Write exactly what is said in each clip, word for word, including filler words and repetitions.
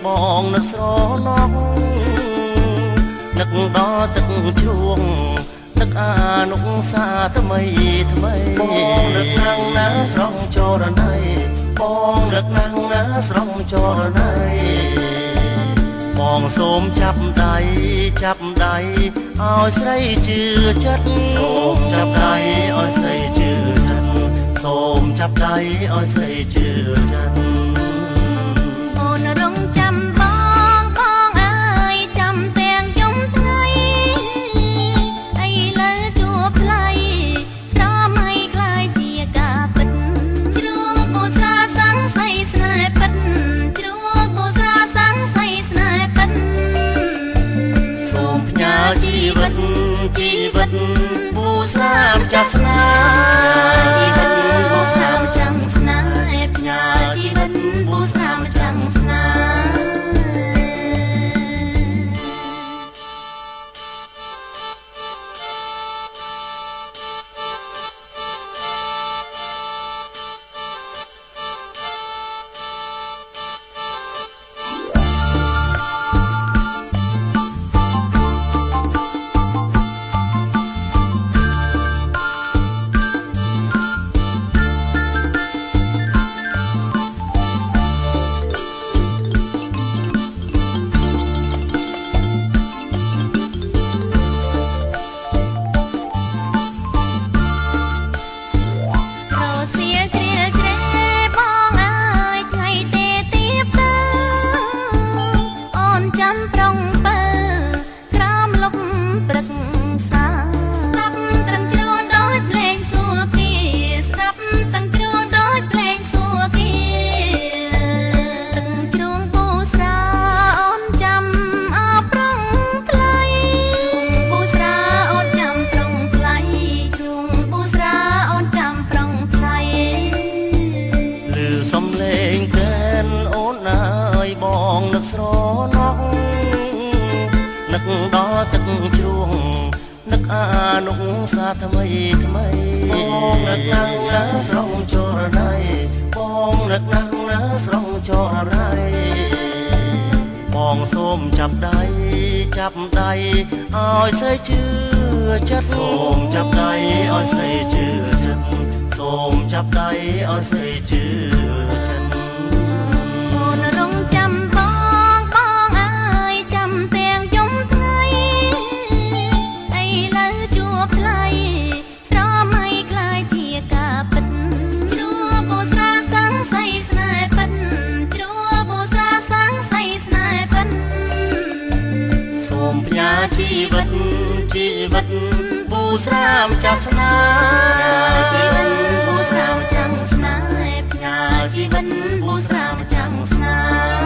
បងនឹកស្រណោះនឹកដល់ទឹកជ្រួងនឹកអានុសាថ្មីថ្មីបងនឹកណាំងណាស្រងចរណៃបងនឹកណាំងណាស្រងចរណៃបងសូមចាប់ដៃចាប់ដៃឲ្យស្រីជឿចិត្តសូមចាប់ដៃឲ្យស្រីជឿចិត្តសូមចាប់ដៃឲ្យស្រីជឿចិត្តអូនរងចាំបងបងអើយចាំទាំងយំថ្ងៃឥឡូវជួបថ្លៃស្រមឲ្យខ្លាយជាការពិតជ្រួងពូសាសង្ស័យស្នេហ៍ពិតជ្រួងពូសាសង្ស័យស្នេហ៍ពិតសូមផ្ញើជីវិតជីវិតពូស្នាមចាស់ស្នេហ៍ជីវិតពូស្នាមចាំងស្នេហ៍ផ្ញើជីវិតពូស្នាមចាំងស្នេហ៍ថ្មីថ្មីបងនឹកណាំងណាស្រងចរណៃបងនឹកណាំងណាស្រងចរណៃបងសូមចាប់ដៃចាប់ដៃឲ្យស្រីជឿចិត្តសូមចាប់ដៃឲ្យស្រីជឿចិត្តសូមចាប់ដៃឲ្យស្រីជឿចិត្តអូនរងចាំបងបងអើយចាំទាំងយំថ្ងៃឥឡូវជួបថ្លៃស្រមឲ្យខ្លាយជាការពិតជ្រួពូសាសង្ស័យស្នេហ៍ពិតជ្រួពូសាសង្ស័យស្នេហ៍ពិតសូមផ្ញើជីវិតជីវិតពូស្រាមចាស់ស្នេហ៍ជីវិតពូស្រាមចាំងស្នេហ៍ផ្ញើជីវិតពូស្រាមចាំងស្នេហ៍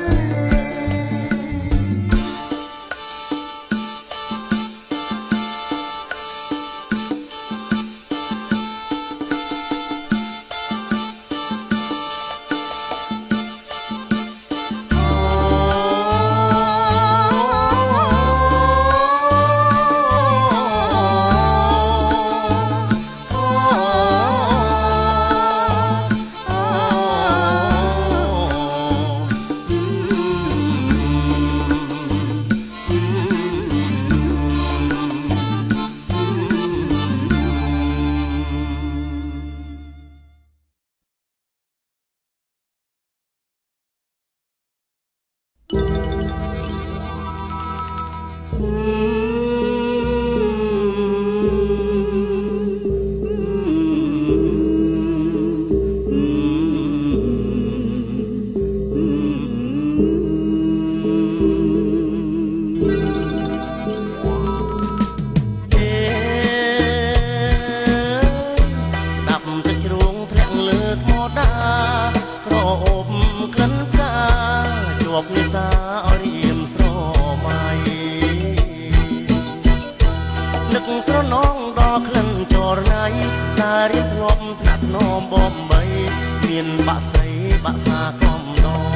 បាក់ស្រីបាក់សាកំដរ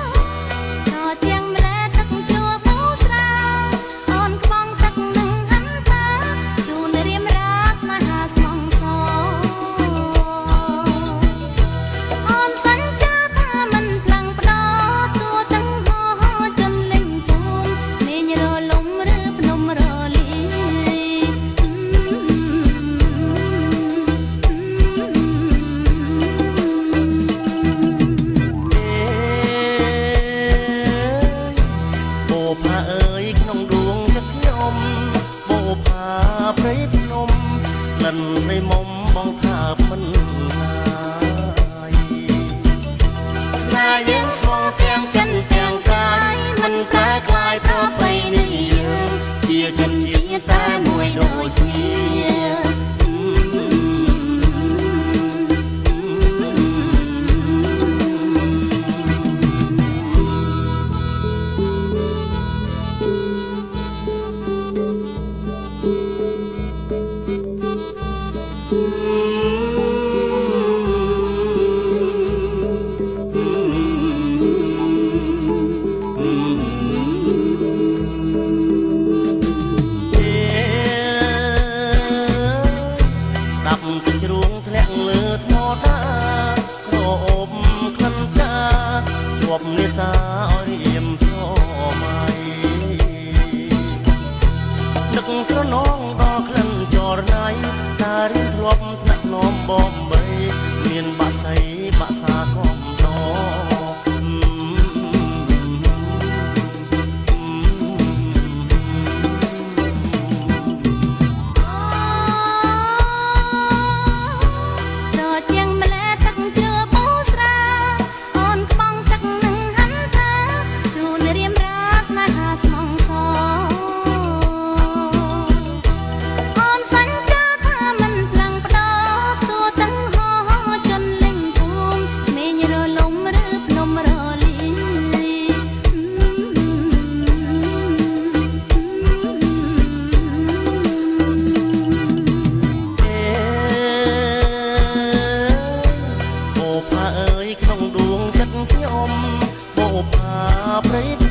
ជាងម្លែទឹកជួបបូស្រាអូនខ្បងទឹកនឹងហិន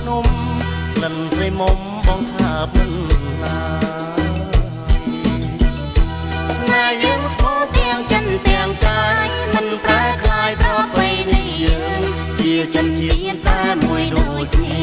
นมក្លិនស្រីមុំបងថាមិនណាស្នេហ៍យើងស្មោះទាំងចិនទាំងកាយមិនប្រែคลายប្រពៃណីយើងជាចិនជាតិតែមួយដូចគ្នា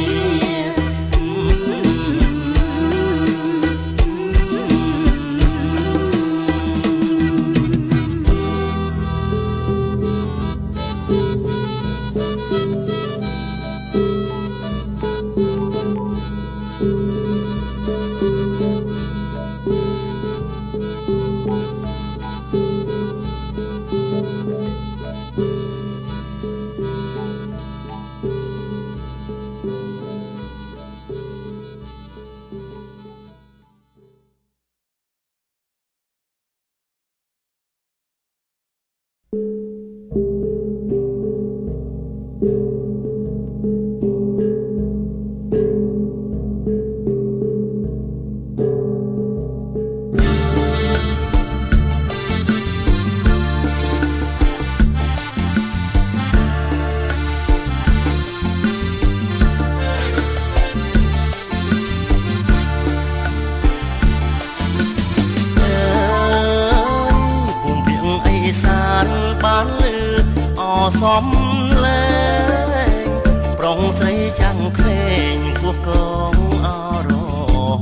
បានលឺអសំលេងប្រុងស្រីចាំងក្លែងគួកងអរង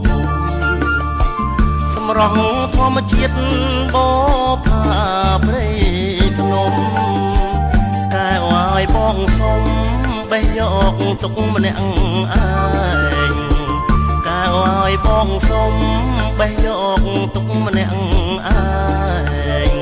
សម្រស់ធម្មជាតិបផាព្រៃភ្នំកែវឲ្យបងសុំបេះយកទុកម្នាក់ឯងកែវឲ្យបងសុំបេះយកទុកម្នាក់ឯង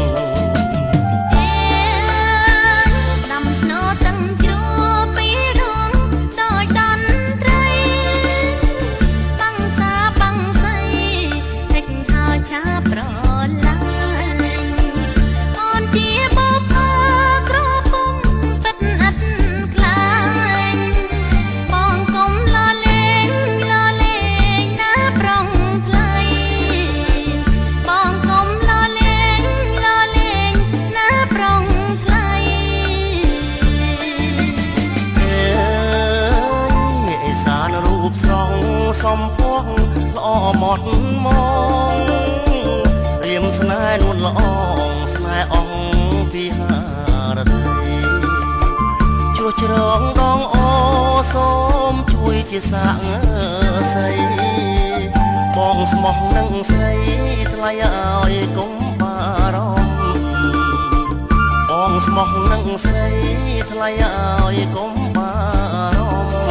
សំពងល្អម៉ត់មករៀមស្នេហ៍នួនល្អងស្នេហ៍អងពីហារតីជ្រោះជ្រងដងអូសូមជួយជាសាក់ស័យបងស្មោះនឹងស្រីថ្លៃឲ្យកុំបារម្ភបងស្មោះនឹងស្រីថ្លៃឲ្យកុំបារម្ភ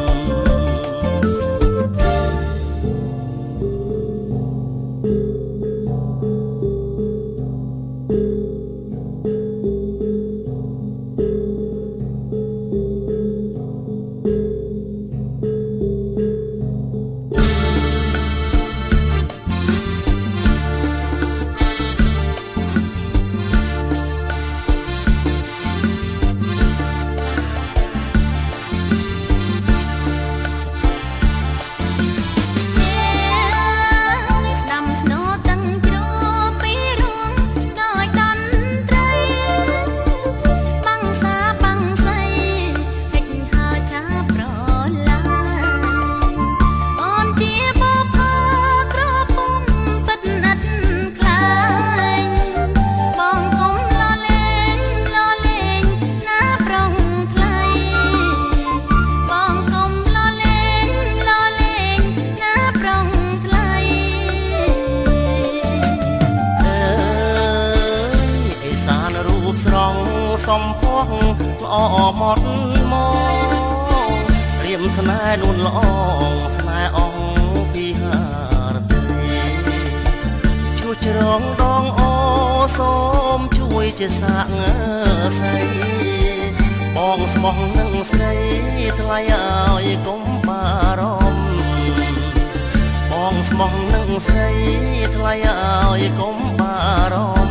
សំពងល្អម៉ត់មករៀមស្នេហ៍នួនល្អងស្នេហ៍អងពីហារតីឈួជ្រងដងអូសូមជួយជាសាក់ស័យបងស្មោះនឹងស្រីថ្លៃឲ្យកុំបារម្ភបងស្មោះនឹងស្រីថ្លៃឲ្យកុំបារម្ភ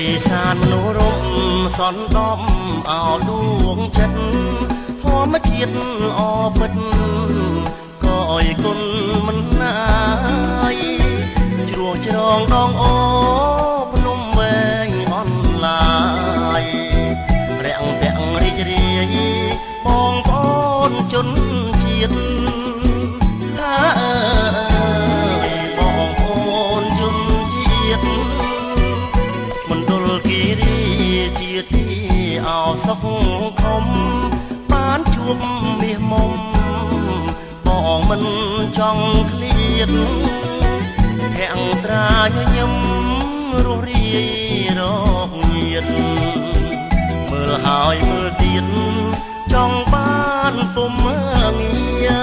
ដីសានមនុស្សរំសន់ដំអោដួងចិត្តធម្មជាតិអពិតក៏អយគុណមិនណាយជ្រោះជ្រងដងអូភ្នំវែងអនឡាយរាំងពាក់រីករាយបងប្អូនជនជាតិបងប្អូនជនជាតិមណ្ឌលគិរីជាទីអោសុខខំបានជួបមាសមុំបងមិនចង់ឃ្លាតភាំងត្រាញញឹមរស់រាយរកញាតមើលហើយមើលទៀតចង់បានពុំងារ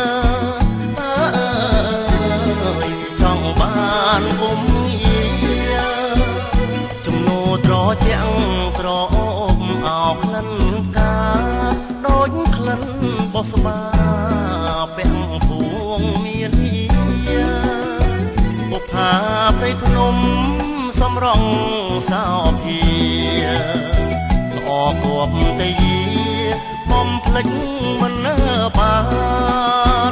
ចង់បានពុំងារជំនោត្រជាក់ក្រអូបអោក្លិនកាដូចក្លិនបោះស្បាពាំងពួងមានបុផាព្រៃភ្នំសំរងសោភាល្អគប់ទេបំភ្លេចមិនបាន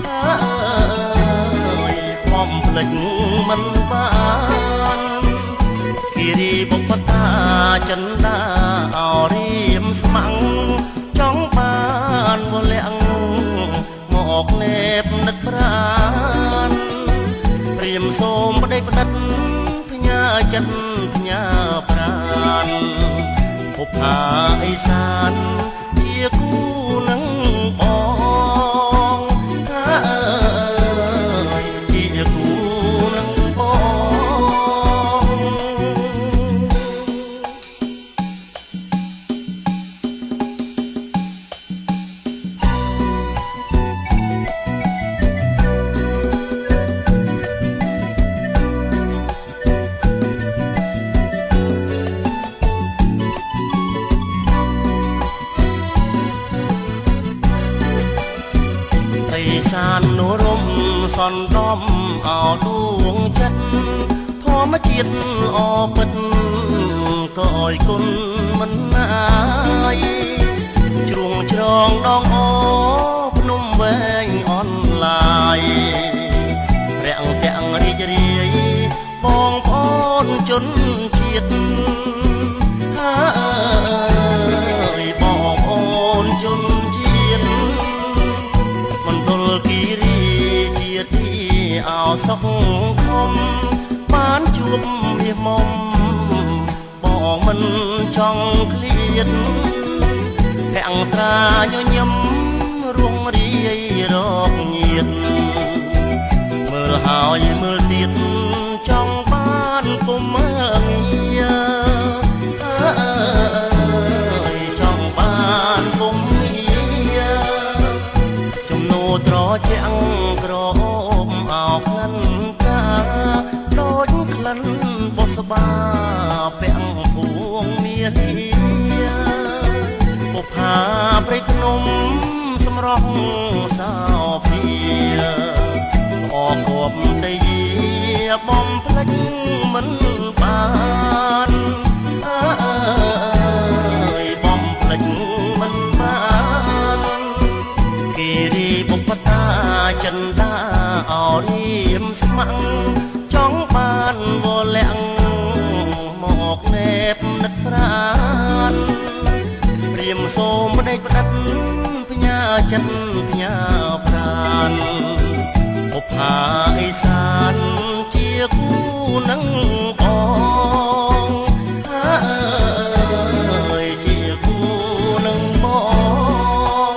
បំភ្លេចមិនបានគិរីបុព្វតាចិន្តាអរៀមស្មាំងចង់បានវលាក់មកណែបនឹកប្រានព្រាមសូមប្តីផ្ដិតផ្ញើចិត្តផ្ញើប្រានបុប្ផាអេសានជាគូនឹងបងជាគូនឹងបងសាននរំសន់ដំអោដួងចិត្តធម្មជាតិអពិតក៏អយគុណមិនណាយជ្រួងជ្រងដងអូភ្នំវែងអនឡាយរាំងពាក់រីករាយបងប្អូនជនជាតិហើយបងប្អូនជនជាតិមណ្ឌលគិរីជាទីអោសុខខំបានជួបមាសមុំបងមិនចង់ឃ្លាតភាំងត្រាញញឹមរួងរាយរកញាតមើលហើយមើលទៀតចង់បានពុំងារចង់បានពុំត្រជាក់ក្រអូបអោក្លិនកាដូចក្លិនបោះស្បាពាំងពួងមានបុប្ផាព្រៃភ្នំសំរងសោភាល្អគប់ទេបំភ្លេចមិនបានបំភ្លេចមិនបានគិរីបុព្វតាចិន្តាអរៀមស្មាំងចង់បានវលាក់មកណែបនឹកប្រានព្រាមសូមប្តីផ្ដិតផ្ញើចិត្តផ្ញើប្រានបុប្ផាអេសានជាគូនឹងបងហើយជាគូនឹងបង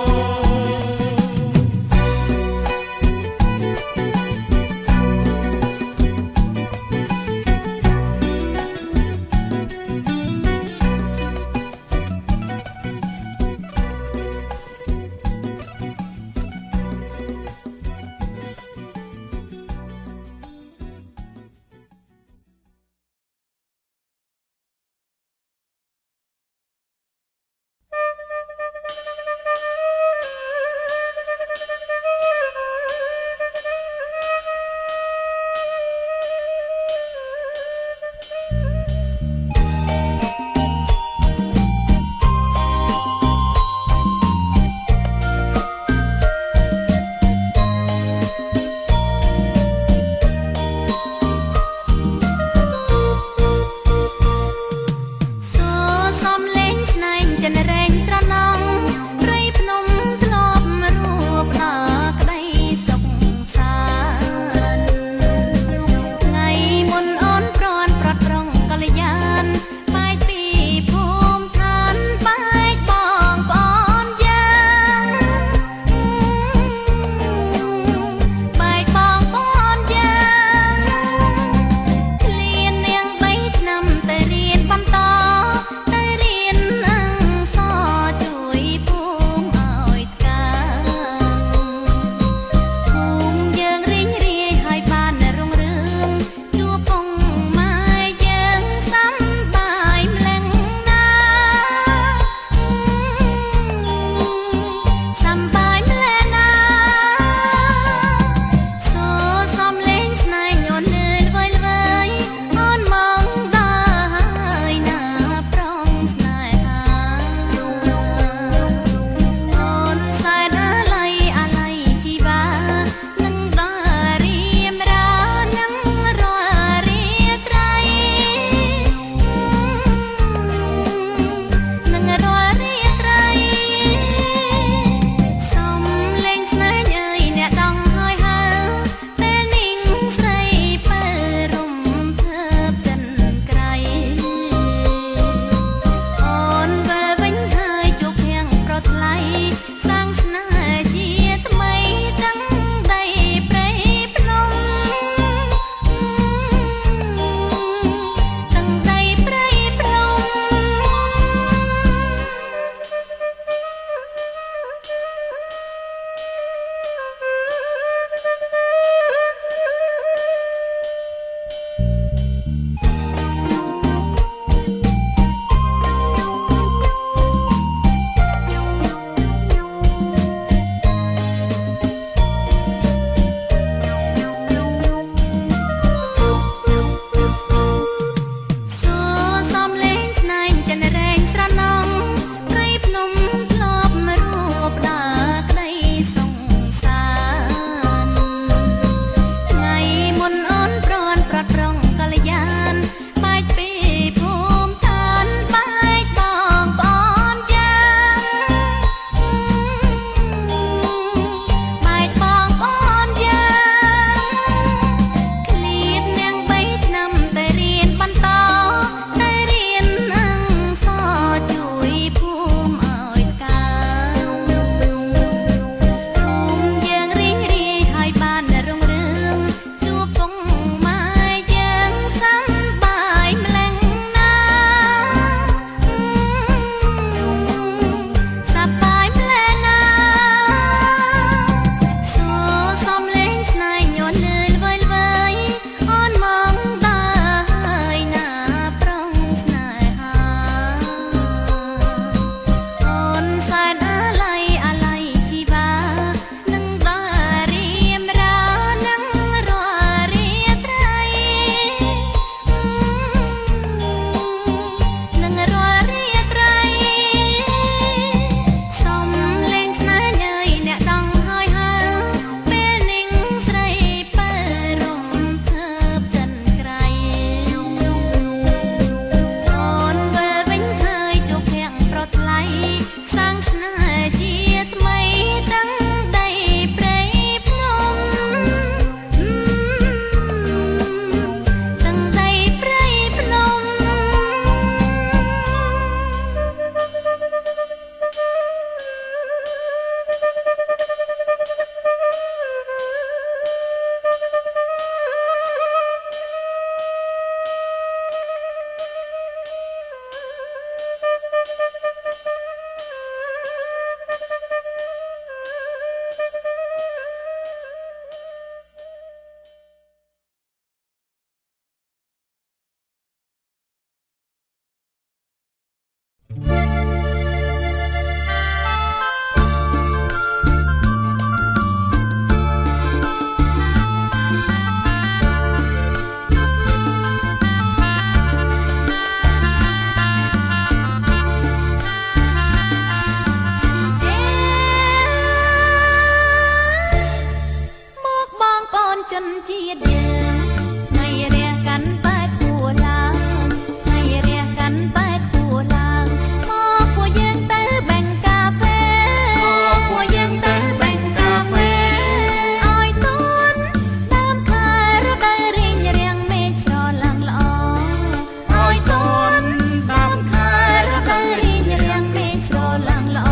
ជាតិយើងថ្ងៃរះកាន់បែបពួរឡើងថ្ងៃរះកាន់បែបពួរឡើងមកពួកយើងទៅបាញ់កាហ្វេមកពួកយើងទៅបាញ់កាហ្វេឲ្យតន់តាមខែរដូវរៀងរាំងមេឃស្រឡើងល្អឲ្យតន់តាមខែរដូវរៀងរាំងមេឃស្រឡើងល្អ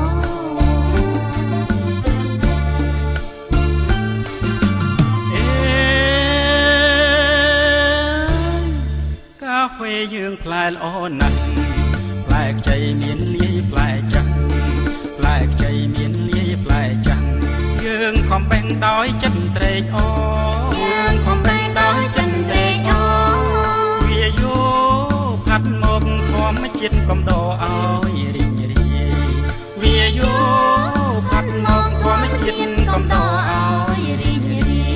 កាហ្វេយើងផ្លែល្អណាស់ផ្លែខ្ចីមានលាយផ្លែចាំងផ្លែខ្ចីមានលាយផ្លែចាំងយើងខំបេះដោយចិត្តត្រេកអរយើងខំបេះដោយចិត្តត្រេកអរវាយោផាត់មកធម្មជាតិកំដរឲ្យរីងរាយវាយោផាត់មកធម្មជាតិកំដរឲ្យរីងរាយ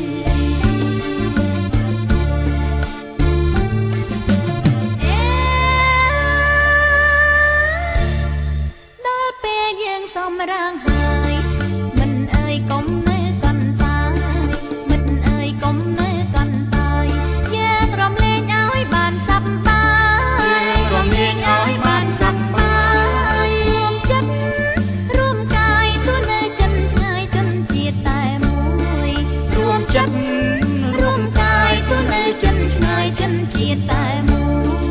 សម្រាំងហើយមិនអើយកុំនៅកាន់តាយមិនអើយកុំនៅកាន់តាយយើងរំលែងឲ្យបានសប្បាយយើងរំលែងឲ្យបានសប្បាយរួមចិត្តរួមកាយទោះនៅចិនឆ្ងាយចិនជាតិតែមួយរួមចិត្តរួមកាយទោះនៅចិនឆ្ងាយចិនជាតិតែមួយ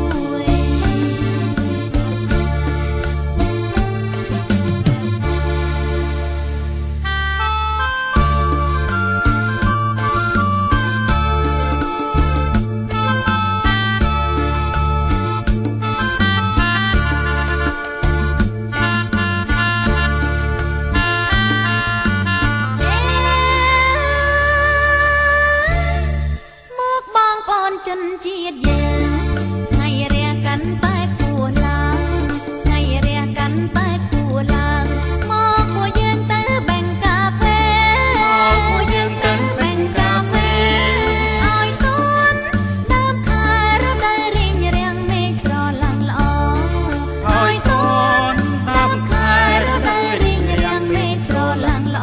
ចិនជាតិយើងថ្ងៃរះកាន់បែបពួរឡើងថ្ងៃរះកាន់បែបពួរឡើងមកពួកយើងទៅបាញ់កាហ្វេមកពួកយើងទៅបាញ់កាហ្វេឲ្យតន់តាមខែរដូវរៀងរាំងមេឃស្រឡើងល្អឲ្យតន់តាមខែរដូវរៀងរាំងមេឃស្រឡើងល្អ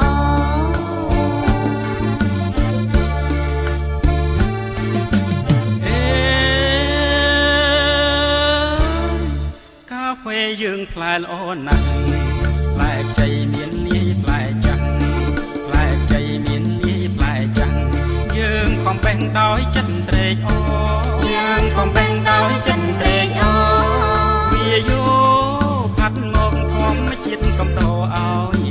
យើងផ្លែល្អណាស់ផ្លែខ្ចីមានលាយផ្លែចាំងផ្លែខ្ចីមានលាយផ្លែចាំងយើងខំបេះដោយចិត្តត្រេកអរយើងខំបេះដោយចិត្តត្រេកអរវាយោផាត់មកធម្មជាតិកំដរឲ្យ